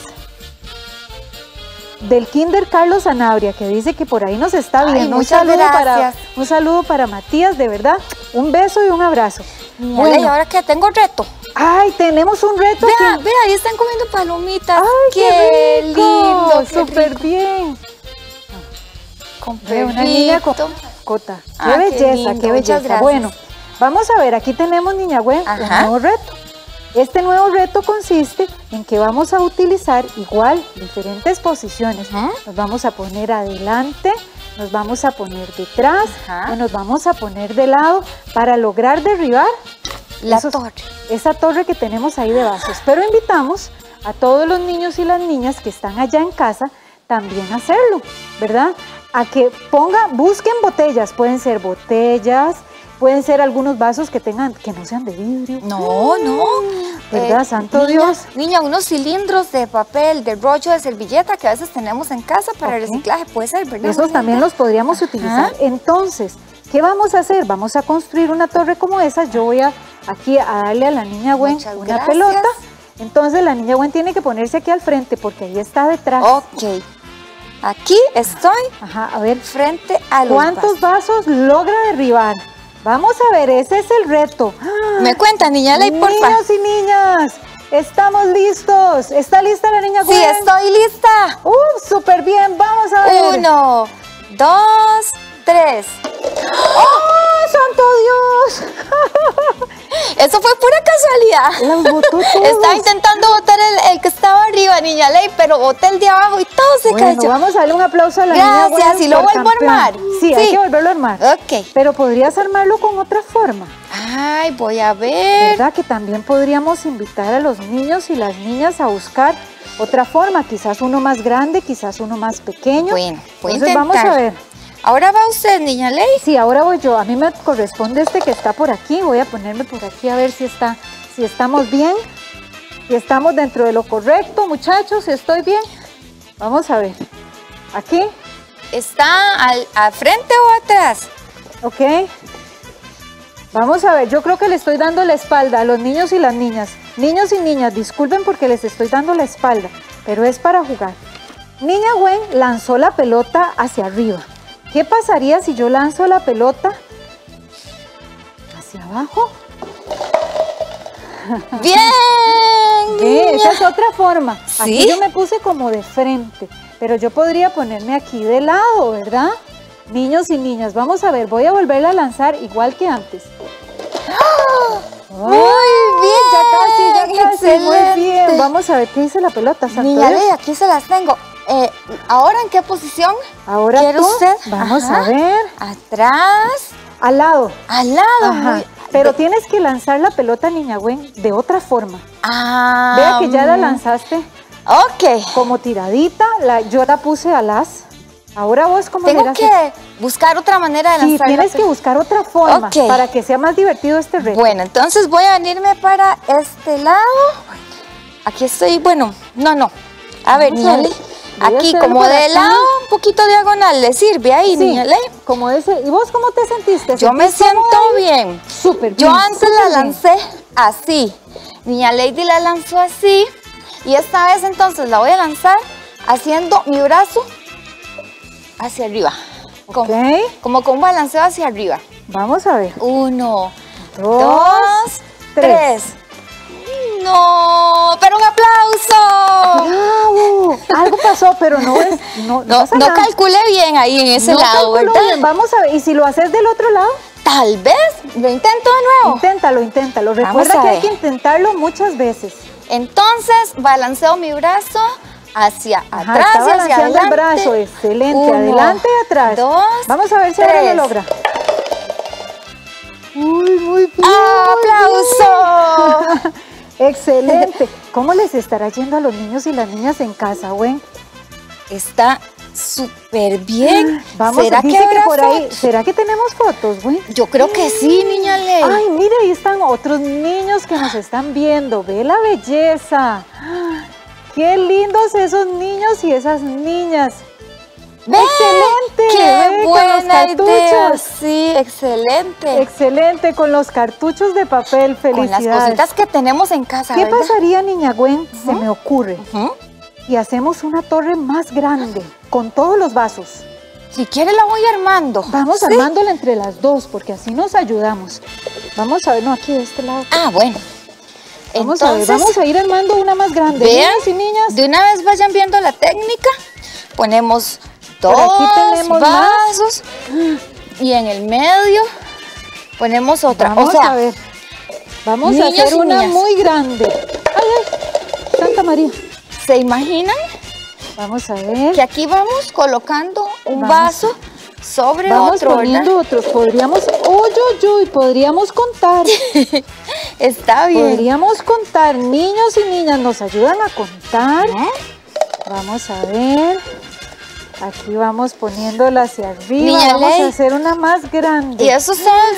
Del Kinder Carlos Sanabria, que dice que por ahí nos está viendo.
Un
saludo para Matías, de verdad. Un beso y un abrazo.
Bueno, ¿y ahora qué? Tengo reto.
Ay, tenemos un reto.
Vea, ahí están comiendo palomitas.
Ay,
qué lindo.
Súper bien.
Con
una niña con cota. Qué belleza, qué belleza. Bueno, vamos a ver, aquí tenemos, niña Gwen, un nuevo reto. Este nuevo reto consiste en que vamos a utilizar igual diferentes posiciones. Nos vamos a poner adelante, nos vamos a poner detrás y nos vamos a poner de lado para lograr derribar
la torre.
esa torre que tenemos ahí de vasos. Pero invitamos a todos los niños y las niñas que están allá en casa también a hacerlo, ¿verdad? A que busquen botellas, pueden ser botellas, pueden ser algunos vasos que no sean de vidrio.
No.
¿Verdad, santo Dios?
Niña, unos cilindros de papel, de rollo de servilleta que a veces tenemos en casa para reciclaje, puede ser, ¿verdad?
Esos también los podríamos utilizar. Entonces, ¿qué vamos a hacer? Vamos a construir una torre como esa. Yo voy aquí a darle a la niña Gwen una pelota. Entonces la niña Gwen tiene que ponerse aquí al frente porque ahí está detrás.
Ok. Aquí estoy.
Ajá, a ver.
Frente a los
¿Cuántos vasos logra derribar? Vamos a ver, ese es el reto.
¿Me cuenta, niña Ley, por favor?
Niños y niñas, estamos listos. ¿Está lista la niña Gwen?
Sí, estoy lista.
Súper bien, vamos a ver.
1, 2, 3.
¡Oh, santo Dios!
Eso fue pura casualidad.
Los botó todos.
Estaba intentando botar el que estaba arriba, niña Ley, pero boté el de abajo y todo se cayó.
Vamos a darle un aplauso a la niña Gwen.
Gracias, y lo vuelvo a armar.
Sí, hay que volverlo a armar.
Ok.
Pero podrías armarlo con otra forma.
Ay, voy a ver.
¿Verdad? Que también podríamos invitar a los niños y las niñas a buscar otra forma. Quizás uno más grande, quizás uno más pequeño.
Bueno, voy a
Entonces
intentar.
vamos a ver.
¿Ahora va usted, niña Ley?
Sí, ahora voy yo. A mí me corresponde este que está por aquí. Voy a ponerme por aquí a ver si estamos bien. Si estamos dentro de lo correcto, muchachos, si estoy bien. Vamos a ver. Aquí.
¿Está al frente o atrás?
Ok. Vamos a ver, yo creo que le estoy dando la espalda a los niños y las niñas. Niños y niñas, disculpen porque les estoy dando la espalda, pero es para jugar. Niña Gwen lanzó la pelota hacia arriba. ¿Qué pasaría si yo lanzo la pelota hacia abajo?
¡Bien!
Esa es otra forma.
¿Sí?
Aquí yo me puse como de frente, pero yo podría ponerme aquí de lado, ¿verdad? Niños y niñas, vamos a ver, voy a volverla a lanzar igual que antes.
¡Muy bien!
Ya casi,
Excelente.
muy bien. Vamos a ver qué dice la pelota, santo
Niña
Dios.
Ley, aquí se las tengo. ¿Ahora en qué posición?
Ahora
¿Quiere
tú,
usted?
vamos
Ajá.
a ver.
Atrás.
Al lado.
Al lado.
Ajá. Pero tienes que lanzar la pelota, niña Gwen, de otra forma.
Ah.
Vea que ya la lanzaste.
Ok.
Como tiradita, yo la puse al as. Ahora vos como
tengo que buscar otra manera de lanzar.
Sí, tienes que buscar otra forma para que sea más divertido este reto.
Bueno, entonces voy a venirme para este lado. Aquí estoy, bueno, no. A ver, niña Ley. Aquí como de lado, un poquito diagonal, ¿le sirve ahí, niña Ley?
Como ese. ¿Y vos cómo te sentiste?
Yo me siento bien.
Súper bien.
Yo antes la lancé así. Niña Lady la lanzó así. Y esta vez entonces la voy a lanzar haciendo mi brazo hacia arriba. Como con un balanceo hacia arriba.
Vamos a ver.
1, 2, 3. No, pero un aplauso.
¡Bravo! Algo pasó, pero no
calculé bien ahí en ese lado, ¿verdad?
Bien. Vamos a ver, ¿y si lo haces del otro lado?
Tal vez, lo intento de nuevo.
Inténtalo. Recuerda que hay que intentarlo muchas veces.
Entonces, balanceo mi brazo hacia atrás y hacia adelante.
El brazo, excelente.
1,
adelante y atrás.
2,
vamos a ver si
3.
ahora lo logra. Uy, muy bien.
¡Aplauso!
Excelente. ¿Cómo les estará yendo a los niños y las niñas en casa, Gwen?
Está súper bien.
Vamos,
¿Será que habrá
por ahí?
fotos?
¿Será que tenemos fotos, Gwen?
Yo creo que sí, niña Ley.
Ay, mira, ahí están otros niños que nos están viendo. Ve la belleza. Qué lindos esos niños y esas niñas. ¡Excelente!
¡Qué buena
idea!
Sí, excelente.
Excelente, con los cartuchos de papel. Felicidades.
Con las cositas que tenemos en casa,
¿Qué
¿verdad?
pasaría, niña Gwen? Se me ocurre. Y hacemos una torre más grande, con todos los vasos.
Si quiere la voy armando.
Vamos armándola entre las dos, porque así nos ayudamos. Vamos a ver, no, aquí de este lado.
Ah, bueno.
Vamos a ver, vamos a ir armando una más grande.
Vean,
niños y niñas.
De una vez vayan viendo la técnica. Ponemos dos vasos y en el medio ponemos otra.
Vamos a ver. Vamos a hacer una muy grande. Ay, Santa María.
¿Se imaginan?
Vamos a ver.
Que aquí vamos colocando un vaso sobre
vamos
otro,
poniendo
¿verdad?
otros. Podríamos, podríamos contar.
Está bien.
Podríamos contar, niños y niñas, ¿nos ayudan a contar? Vamos a ver. Aquí vamos poniéndola hacia arriba.
Niña
vamos
Ley.
a hacer una más grande.
Y esos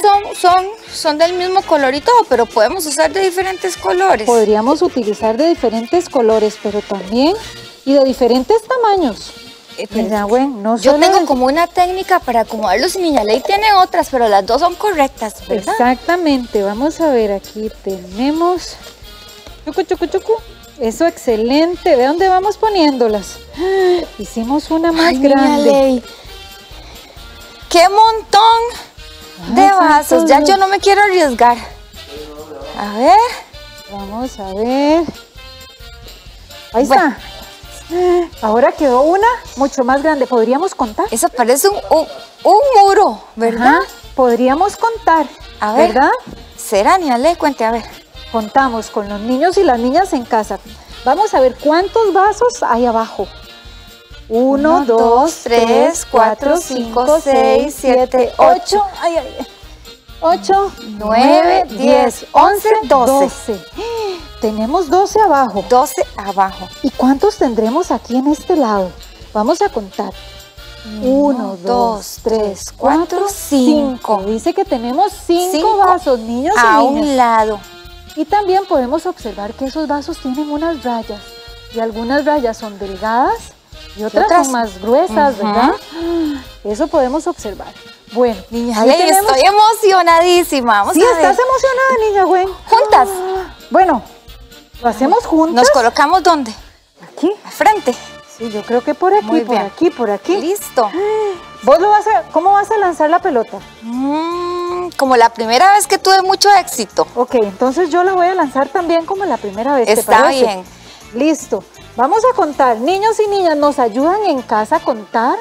son del mismo color y todo, pero podemos usar de diferentes colores.
Podríamos utilizar de diferentes colores, pero también y de diferentes tamaños. Mira, bueno, no
Yo
solo
tengo como una técnica para acomodarlos y Niña Ley tiene otras, pero las dos son correctas, ¿verdad?
Exactamente, vamos a ver, aquí tenemos chucu, chucu, chucu. Eso, excelente. ¿De dónde vamos poniéndolas? Hicimos una más grande.
Niña Ley. ¡Qué montón de vasos! Ya yo no me quiero arriesgar. A ver.
Vamos a ver. Ahí está. Ahora quedó una mucho más grande. ¿Podríamos contar?
Eso parece un muro, ¿verdad?
Ajá. Podríamos contar.
A ver.
¿Verdad?
¿Será, Niña Ley? Cuente, a ver.
Contamos con los niños y las niñas en casa. Vamos a ver cuántos vasos hay abajo. 1, 2, 3, 4, 5, 6, 7, 8. 8, 9, 10, 11, 12. Tenemos 12 abajo.
12 abajo.
¿Y cuántos tendremos aquí en este lado? Vamos a contar. 1, 2, 3, 4, 5. Dice que tenemos 5 vasos, niños y niñas.
A un lado.
Y también podemos observar que esos vasos tienen unas rayas. Y algunas rayas son delgadas y otras son más gruesas, ¿verdad? Eso podemos observar. Bueno,
Niña Ley, estoy emocionadísima. Vamos a ver.
¿Estás emocionada, niña Gwen?
¿Juntas?
Bueno, lo hacemos juntas.
¿Nos colocamos dónde?
Aquí.
Al frente.
Sí, yo creo que por aquí,
Muy
por
bien.
aquí, por aquí.
Listo.
¿Vos cómo vas a lanzar la pelota?
Como la primera vez que tuve mucho éxito.
Ok, entonces yo la voy a lanzar también como la primera vez.
Está bien.
Listo. Vamos a contar. Niños y niñas, ¿nos ayudan en casa a contar?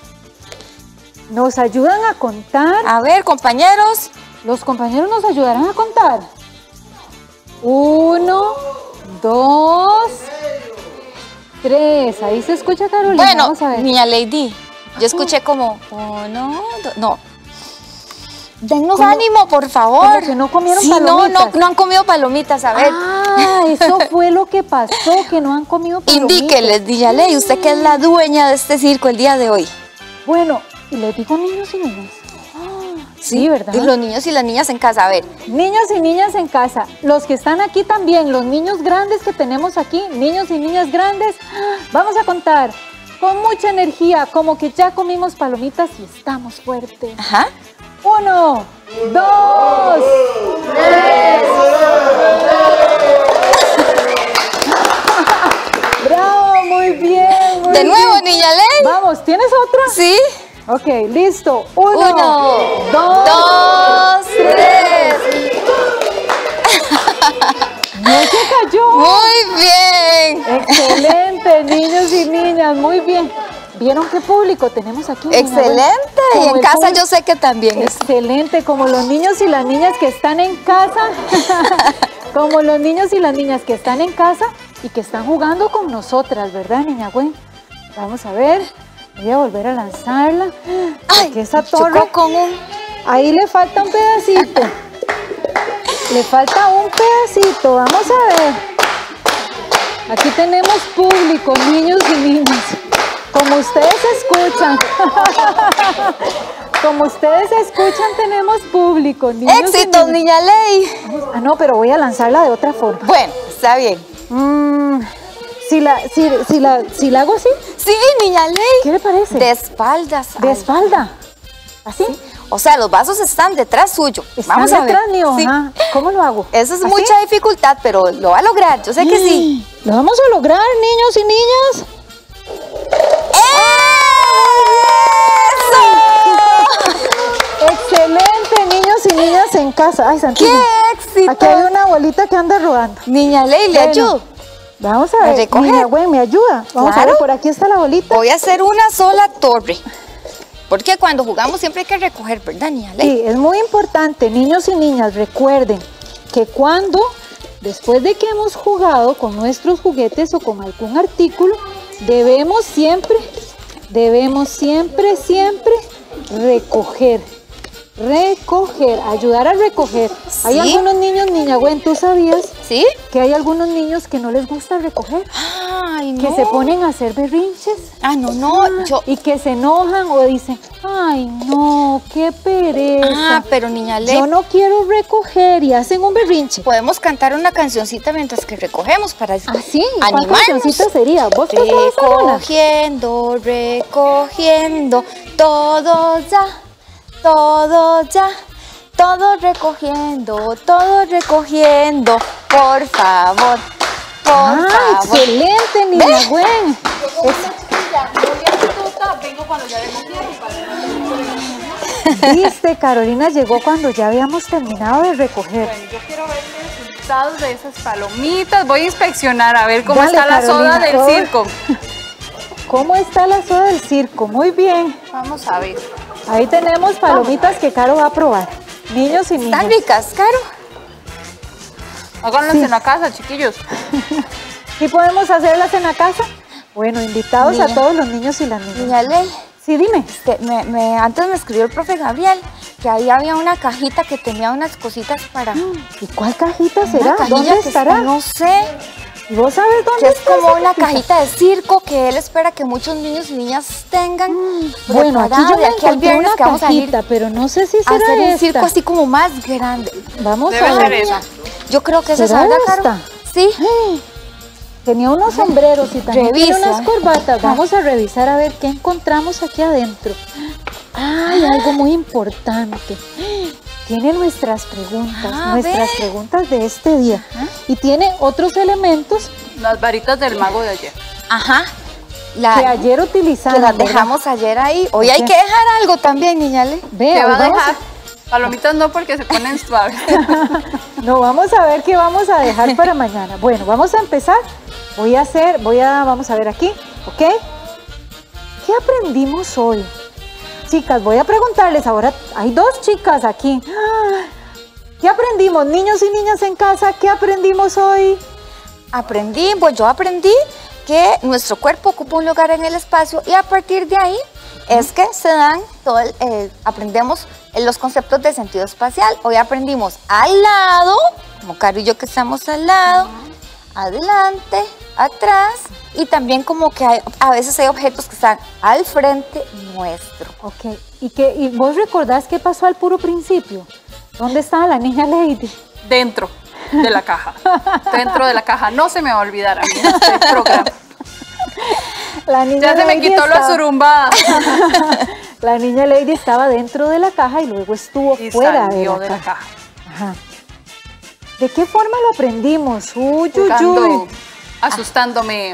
¿Nos ayudan a contar?
A ver, compañeros.
Los compañeros nos ayudarán a contar. 1, 2, 3. Ahí se escucha, Carolina.
Bueno,
vamos a ver.
Niña Lady, yo escuché como 1, 2, no. Dennos ánimo, por favor.
Como que no comieron palomitas.
No han comido palomitas, a ver.
Ah, eso fue lo que pasó, que no han comido palomitas.
Indíqueles, Niña Ley, usted que es la dueña de este circo el día de hoy.
Bueno, y les digo niños y niñas. Sí, ¿verdad?
Y los niños y las niñas en casa, a ver.
Niños y niñas en casa, los que están aquí también, los niños grandes que tenemos aquí, niños y niñas grandes, vamos a contar con mucha energía, como que ya comimos palomitas y estamos fuertes.
Ajá.
1, 2, 3. ¡Bravo! Muy bien, muy
De nuevo,
bien.
Niña Ley.
Vamos, ¿tienes otra?
Sí.
Ok, listo. 1,
2, 3.
No se cayó.
Muy bien.
Excelente, niños y niñas, muy bien. ¿Vieron qué público tenemos aquí?
Excelente. Y en casa yo sé que también.
Excelente, como los niños y las niñas que están en casa. Como los niños y las niñas que están en casa y que están jugando con nosotras, ¿verdad, niña Gwen? Vamos a ver. Voy a volver a lanzarla.
Ay,
que esa torre.
Con
ahí le falta un pedacito. Le falta un pedacito. Vamos a ver. Aquí tenemos público, niños y niñas. Como ustedes escuchan. Como ustedes escuchan, tenemos público.
¡Éxitos, Niña Ley!
Ah, no, pero voy a lanzarla de otra forma.
Bueno, está bien.
Si la hago así.
Sí, Niña Ley.
¿Qué le parece?
De espaldas.
¿De espalda? ¿Así?
Sí. O sea, los vasos están detrás suyo.
Vamos a ver. Detrás mío, sí. Ajá. ¿Cómo lo hago?
Eso es mucha dificultad, pero lo va a lograr. Yo sé que sí.
Lo vamos a lograr, niños y niñas.
¡Eso!
Excelente, niños y niñas en casa. Ay, Santiago.
¡Qué éxito!
Aquí hay una bolita que anda rodando.
Niña Ley, le ayudo.
Vamos a ver. Niña Gwen, ¿me ayuda? Vamos a ver, por aquí está la bolita.
Voy a hacer una sola torre. Porque cuando jugamos siempre hay que recoger, ¿verdad, Niña Ley?
Sí, es muy importante, niños y niñas, recuerden que después de que hemos jugado con nuestros juguetes o con algún artículo, debemos siempre recoger. Recoger, ayudar a recoger. ¿Sí? Hay algunos niños, niña Gwen, ¿tú sabías?
¿Sí?
Que hay algunos niños que no les gusta recoger.
Ay, no.
Que se ponen a hacer berrinches.
Ah, no.
Y que se enojan o dicen, ay, no, qué pereza.
Ah, pero niña Ley,
yo no quiero recoger y hacen un berrinche.
Podemos cantar una cancioncita mientras que recogemos para
¿sí?
animarnos.
¿Cuál cancioncita sería? ¿Vos te
recogiendo, recogiendo, todo ya. Todo ya, todo recogiendo, por favor, por favor.
Excelente, niña Gwen.
Vengo cuando ya
Viste, Carolina llegó cuando ya habíamos terminado de recoger.
Bueno, yo quiero ver los resultados de esas palomitas. Voy a inspeccionar a ver cómo
Dale,
está
Carolina,
la soda del circo.
¿Cómo está la soda del circo? Muy bien.
Vamos a ver.
Ahí tenemos palomitas que Caro va a probar. Niños y niñas.
¿Están ricas, Caro?
Háganlas en la casa, chiquillos.
¿Sí podemos hacerlas en la casa? Bueno, invitados a todos los niños y las niñas.
Niña Ley.
Sí, dime.
Antes me escribió el profe Gabriel que ahí había una cajita que tenía unas cositas para...
¿Y cuál cajita será? ¿Dónde estará?
No sé.
¿Y vos sabes dónde
que es como una cajita de circo que él espera que muchos niños y niñas tengan.
Bueno, aquí yo me encontré una cajita, pero no sé si será
hacer
esta.
un circo así como más grande.
Vamos
a ver. Esa.
Yo creo que esa es
esta.
Caro. Sí.
Tenía unos sombreros y también tiene
Revisa.
unas corbatas. Vamos a revisar a ver qué encontramos aquí adentro. Ay, algo muy importante. Tiene nuestras preguntas de este día. Y tiene otros elementos.
Las varitas del mago de ayer.
Ajá.
Que ayer utilizaron.
Que las dejamos ayer ahí. Hoy hay que dejar algo también, niña Ley.
¿Qué va a dejar? Palomitas no, porque se ponen suaves.
No, vamos a ver qué vamos a dejar para mañana. Bueno, vamos a empezar. Vamos a ver aquí, ¿ok? ¿Qué aprendimos hoy? Chicas, voy a preguntarles ahora, hay dos chicas aquí. ¿Qué aprendimos, niños y niñas en casa? ¿Qué aprendimos hoy?
Yo aprendí que nuestro cuerpo ocupa un lugar en el espacio y a partir de ahí es que se dan aprendemos los conceptos de sentido espacial. Hoy aprendimos al lado, como Caro y yo que estamos al lado, adelante, atrás, y también como que a veces hay objetos que están al frente nuestro.
Ok, ¿y vos recordás qué pasó al puro principio? ¿Dónde estaba la niña Lady?
Dentro de la caja. Dentro de la caja. No se me va a olvidar a mí este programa.
La niña
ya se me quitó la zurumbada.
La niña Lady estaba dentro de la caja y luego estuvo fuera de la caja. Ajá. ¿De qué forma lo aprendimos?
Jugando, asustándome,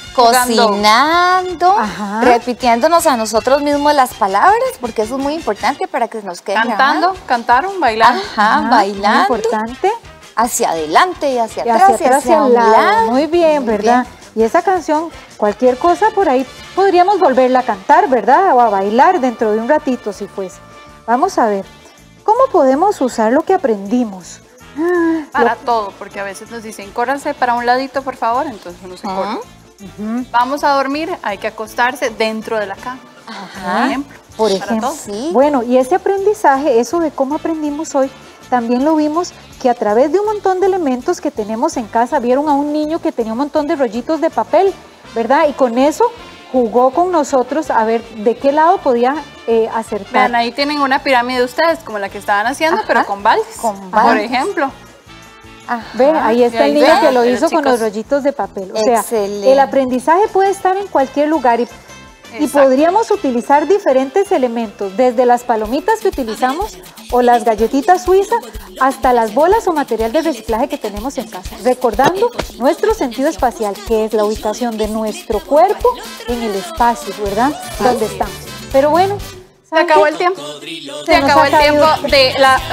cocinando, repitiéndonos a nosotros mismos las palabras, porque eso es muy importante para que nos queden
cantando, cantaron, bailando.
Bailando.
Muy importante.
Hacia adelante y hacia atrás
y hacia un lado. Muy bien, ¿verdad? Y esa canción, cualquier cosa por ahí, podríamos volverla a cantar, ¿verdad? O a bailar dentro de un ratito, si fuese. Vamos a ver, ¿cómo podemos usar lo que aprendimos?
Para todo, porque a veces nos dicen, córranse para un ladito, por favor, entonces uno se corre. Vamos a dormir, hay que acostarse dentro de la cama.
Por ejemplo. Sí. Bueno, y ese aprendizaje, eso de cómo aprendimos hoy, también lo vimos que a través de un montón de elementos que tenemos en casa, vieron a un niño que tenía un montón de rollitos de papel, ¿verdad? Y con eso jugó con nosotros a ver de qué lado podía acertar.
Vean, ahí tienen una pirámide de ustedes, como la que estaban haciendo, pero con vales, por ejemplo.
Ve, ahí está el niño que lo hizo con los rollitos de papel. O sea, el aprendizaje puede estar en cualquier lugar y podríamos utilizar diferentes elementos, desde las palomitas que utilizamos o las galletitas suizas hasta las bolas o material de reciclaje que tenemos en casa, recordando nuestro sentido espacial, que es la ubicación de nuestro cuerpo en el espacio, ¿verdad? Donde estamos. Pero bueno,
se acabó el tiempo. Se acabó el tiempo de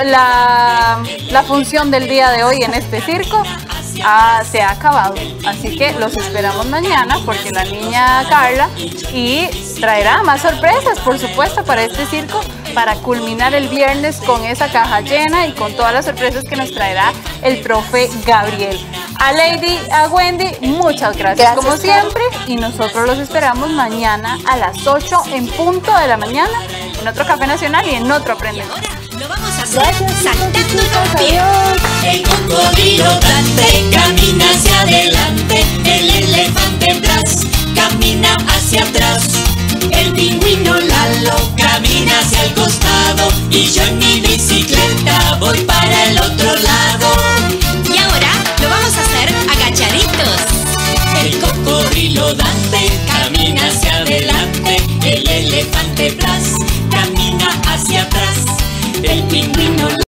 la función del día de hoy en este circo. Se ha acabado, así que los esperamos mañana porque la niña Carla traerá más sorpresas, por supuesto, para este circo, para culminar el viernes con esa caja llena y con todas las sorpresas que nos traerá el profe Gabriel. A Lady, a Wendy, muchas gracias como siempre, y nosotros los esperamos mañana a las 8 en punto de la mañana en otro Café Nacional y en otro Aprende Más.
vamos a hacer saltando en un pie.
El cocodrilo Dante camina hacia adelante, el elefante atrás camina hacia atrás, el pingüino Lalo camina hacia el costado y yo en mi bicicleta voy para el otro lado.
Y ahora lo vamos a hacer agachaditos.
El cocodrilo Dante camina hacia adelante, el elefante atrás